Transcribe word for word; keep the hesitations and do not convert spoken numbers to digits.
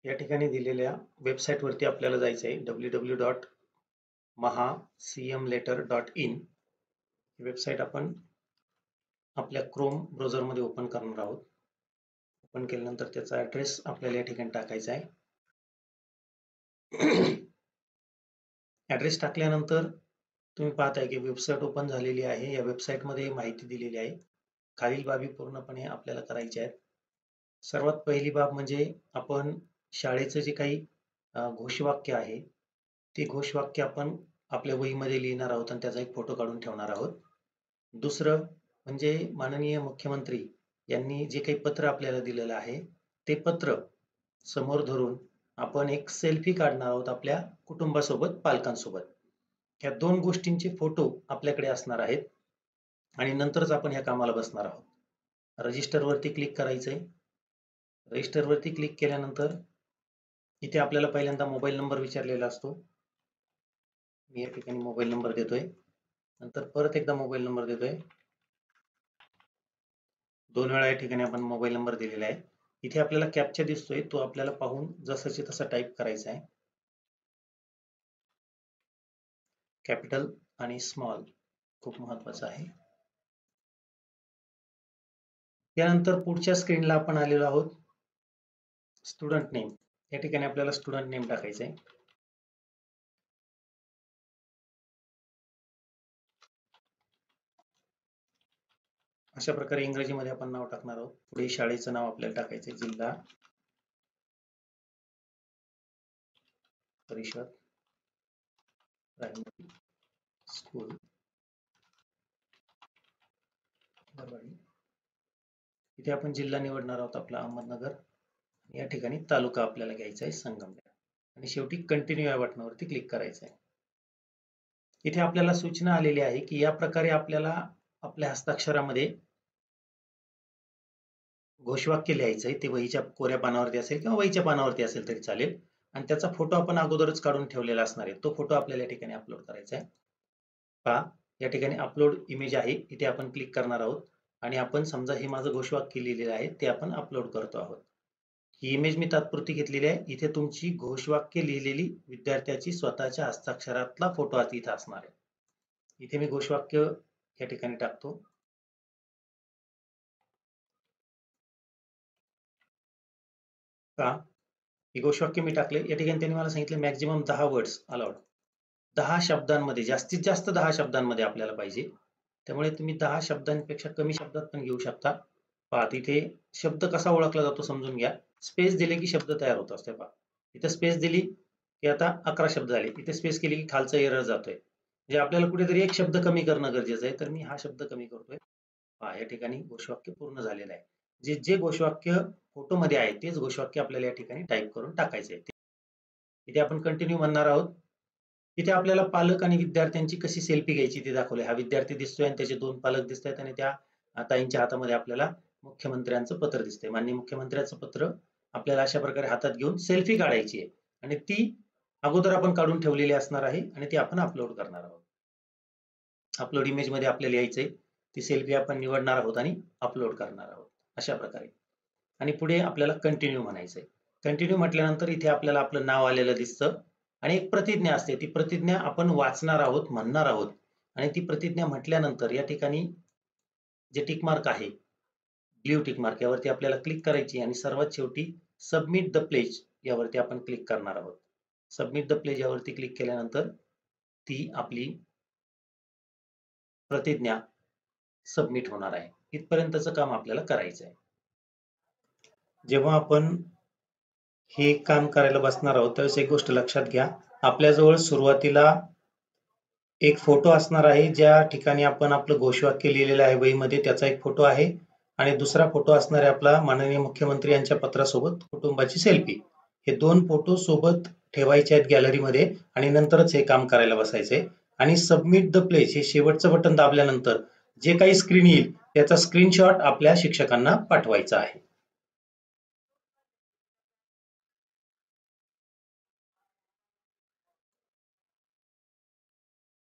या ठिकाणी दिलेल्या वेबसाईट वरती आपल्याला जायचं आहे W W W dot Maha C M letter dot in. ही वेबसाईट आपण आपल्या क्रोम ब्राउझर मध्ये ओपन करणार आहोत। ओपन केल्यानंतर त्याचा ऍड्रेस आपल्याला या ठिकाणी टाकायचा आहे। ऍड्रेस टाकल्यानंतर तुम्ही पाहताय की वेबसाईट ओपन झालेली आहे। या वेबसाईट मध्ये माहिती दिलेली आहे। खालील बाबी पूर्णपणे आपल्याला करायच्या आहेत। सर्वात पहिली बाब म्हणजे आपण शाळेचं जे काही घोषवाक्य आहे ते घोषवाक्य आपण आपल्या वहीमध्ये लिहिणार आहोत आणि त्याचा एक फोटो काढून ठेवणार आहोत। दुसरं म्हणजे माननीय मुख्यमंत्री यांनी जे काही पत्र आपल्याला दिलेलं आहे ते पत्र समोर धरून आपण एक सेल्फी काढणार आहोत आपल्या कुटुंबासोबत, पालकांसोबत। ह्या दोन गोष्टींचे फोटो आपल्याकडे असणार आहेत आणि नंतरच आपण ह्या कामाला बसणार आहोत। रजिस्टर वरती क्लिक करायचंय। रजिस्टर वरती क्लिक केल्यानंतर इथे आपल्याला पहिल्यांदा मोबाईल नंबर विचारलेला असतो। मी या ठिकाणी मोबाईल नंबर देतोय। नंतर परत एकदा मोबाईल नंबर देतोय। दोन वेळा या ठिकाणी आपण मोबाईल नंबर दिलेला आहे। इथे आपल्याला कॅप्चा दिसतोय, तो आपल्याला पाहून जसंचे तसं टाईप करायचा आहे। कॅपिटल आणि स्मॉल खूप महत्त्वाचं आहे। त्यानंतर पुढच्या स्क्रीनला आपण आलेलो आहोत। स्टुडंट नेम, या ठिकाणी आपल्याला स्टुडंट नेम टाकायचं आहे। अशा प्रकारे इंग्रजीमध्ये आपण नाव टाकणार आहोत। पुढे शाळेचं नाव आपल्याला टाकायचं आहे, जिल्हा परिषद प्रायमरी स्कूल बरवाडी। इथे आपण जिल्हा निवडणार आहोत आपला अहमदनगर। या ठिकाणी तालुका आपल्याला घ्यायचा आहे संगमनेर आणि शेवटी कंटिन्यू या बटनावरती क्लिक करायचं आहे। इथे आपल्याला सूचना आलेली आहे की या प्रकारे आपल्याला आपल्या हस्ताक्षरामध्ये घोषवाक्य लिहायचं आहे। ते वहीच्या कोऱ्या पानावरती असेल किंवा वहीच्या पानावरती असेल तरी चालेल आणि त्याचा फोटो आपण अगोदरच काढून ठेवलेला असणार आहे। तो फोटो आपल्याला या ठिकाणी अपलोड करायचा आहे। पहा, या ठिकाणी अपलोड इमेज आहे, इथे आपण क्लिक करणार आहोत आणि आपण समजा हे माझं घोषवाक्य लिहिलेलं आहे ते आपण अपलोड करतो आहोत। ही इमेज मी तात्पुरती घेतलेली आहे। इथे तुमची घोषवाक्य लिहिलेली विद्यार्थ्याची स्वतःच्या हस्ताक्षरातला फोटो आता इथे असणार आहे। इथे मी घोषवाक्य या ठिकाणी टाकतो। का हे घोषवाक्य मी टाकले। या ठिकाणी त्यांनी मला सांगितले मॅक्झिमम दहा वर्ड्स अलाउड, दहा शब्दांमध्ये, जास्तीत जास्त दहा शब्दांमध्ये आपल्याला पाहिजे। त्यामुळे तुम्ही दहा शब्दांपेक्षा कमी शब्दात पण घेऊ शकता। पहा, तिथे शब्द कसा ओळखला जातो समजून घ्या। स्पेस दिले की शब्द तयार होत असते। पहा, इथे स्पेस दिली की आता अकरा शब्द झाले। इथे स्पेस केली की खालचा एरर जातोय। म्हणजे आपल्याला कुठेतरी एक शब्द कमी करणं गरजेचं आहे, तर मी हा शब्द कमी करतोय। पहा, या ठिकाणी घोषवाक्य पूर्ण झालेलं आहे। जे जे घोषवाक्य फोटो मध्ये आहे तेच घोषवाक्य आपल्याला या ठिकाणी टाईप करून टाकायचे आहे। इथे आपण कंटिन्यू म्हणणार आहोत। इथे आपल्याला पालक आणि विद्यार्थ्यांची कशी सेल्फी घ्यायची ते दाखवले। हा विद्यार्थी दिसतोय आणि त्याचे दोन पालक दिसत आहेत आणि त्या ताईंच्या हातामध्ये आपल्याला मुख्यमंत्र्यांचं पत्र दिसतंय। माननीय मुख्यमंत्र्यांचं पत्र आपल्याला अशा प्रकारे हातात घेऊन सेल्फी काढायची आहे आणि ती अगोदर आपण काढून ठेवलेली असणार आहे आणि ती आपण अपलोड करणार आहोत। अपलोड इमेज मध्ये आपल्याला यायचंय, ती सेल्फी आपण निवडणार आहोत आणि अपलोड करणार आहोत अशा प्रकारे। आणि पुढे आपल्याला कंटिन्यू म्हणायचंय। कंटिन्यू म्हटल्यानंतर इथे आपल्याला आपलं नाव आलेलं दिसतं आणि एक प्रतिज्ञा असते। ती प्रतिज्ञा आपण वाचणार आहोत, म्हणणार आहोत आणि ती प्रतिज्ञा म्हटल्यानंतर या ठिकाणी जे टिक मार्क आहे, ब्ल्यू टिक मार्क, यावरती आपल्याला क्लिक करायची आणि सर्वात शेवटी सबमिट द प्लेज यावरती आपण क्लिक करणार आहोत। सबमिट द प्लेज यावरती क्लिक केल्यानंतर ती आपली प्रतिज्ञा सबमिट होणार आहे। इथपर्यंतचं काम आपल्याला करायचं आहे। जेव्हा आपण हे काम करायला बसणार आहोत त्यावेळेस एक गोष्ट लक्षात घ्या, आपल्याजवळ सुरुवातीला एक फोटो असणार आहे। ज्या ठिकाणी आपण आपलं घोषवाक्य लिहिलेलं आहे वहीमध्ये त्याचा एक फोटो आहे आणि दुसरा फोटो असणार आहे आपला माननीय मुख्यमंत्री यांच्या पत्रासोबत कुटुंबाची सेल्फी। हे दोन फोटो सोबत ठेवायचे आहेत गॅलरीमध्ये आणि नंतरच हे काम करायला बसायचंय। आणि सबमिट द प्लेज हे शेवटचं बटन दाबल्यानंतर जे काही स्क्रीन येईल त्याचा स्क्रीनशॉट आपल्या शिक्षकांना पाठवायचा आहे।